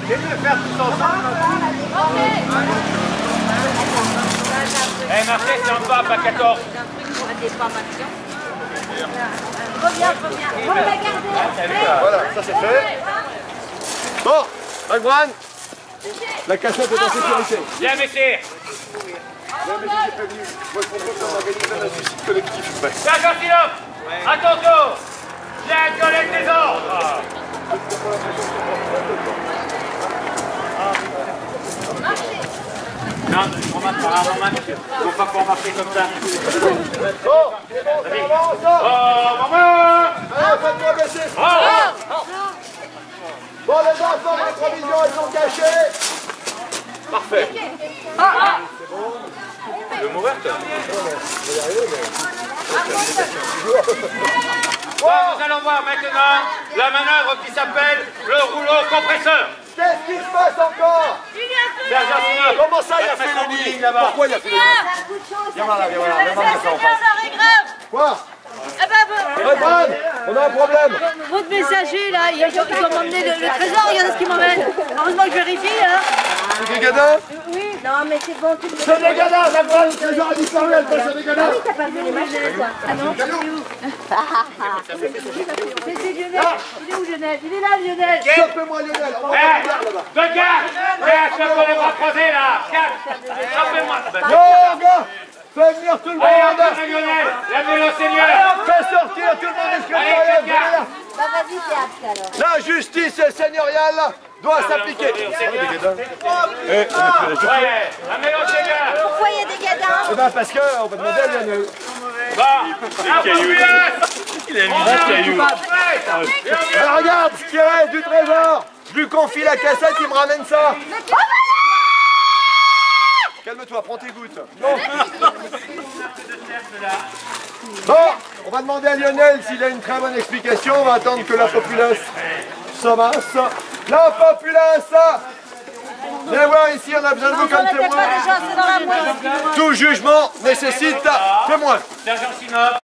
Et de faire tous ensemble. Eh, Marseille, c'est en bas, pas 14. Reviens. On va la garder. Voilà, ça c'est fait. Bon, McBran, la cassette est en sécurité. Viens, messieurs. Non, mais je t'ai prévenu. Moi, je propose qu'on organise un suicide collectif. Sergent Sinop, à ton tour. Viens, collecte les ordres. Non, je prends ma part en main, monsieur. Il ne faut pas pouvoir marcher comme ça. Bon, c'est bon, ça avance. Oh, maman. Allez, faites-moi baisser. Bon, les enfants, les provisions, elles sont cachées. Parfait. Le mourir, nous allons voir maintenant la manœuvre qui s'appelle le rouleau compresseur. Qu'est-ce qui se passe encore? Sergent Sinop, Comment ça, il a fait le nid? Pourquoi il a fait le nid? Viens voir là, viens voir là. Viens voir ça en face. Quoi? McBran, on a un problème. Votre messager là, ils ont emmené le trésor, regardez ce qu'ils m'emmènent. Heureusement que je vérifie, hein. C'est des gadins? Oui, non mais c'est bon, tu le C'est des gadins, McBran, le trésor a disparu, elle passe à des gadins. t'as pas vu les machins, toi. Ah non? C'est Lionel. Il est où Lionel? Il est là, Lionel. Chopez-moi Lionel, on va voir là-bas. de garde. Viens, je peux les bras croisés là. Viens, chopez-moi. Yo, gars, fais venir tout le Allez, monde. encore Lionel, lève-le au Seigneur. Fais sortir tout le monde du Allez, secrétariat. faites gaffe. Bah vas-y, théâtre alors. La justice seigneuriale doit s'appliquer. Ouais, amenez-le au Seigneur. Pourquoi il y a des gadins? Eh ben parce qu'on va demander à Lionel. Bon, un peu plus. Il a mis un caillou. Alors regarde ce qu'il y a du trésor. Je lui confie la cassette, il me ramène ça. Calme-toi, prends tes gouttes. Non. Bon, on va demander à Lionel s'il a une très bonne explication. On va attendre que la populace s'amasse. La populace! Viens voir ici, on a besoin de vous comme témoin. Déjà, c'est dans la moelle. Tout jugement nécessite témoin. Sergent Sinop.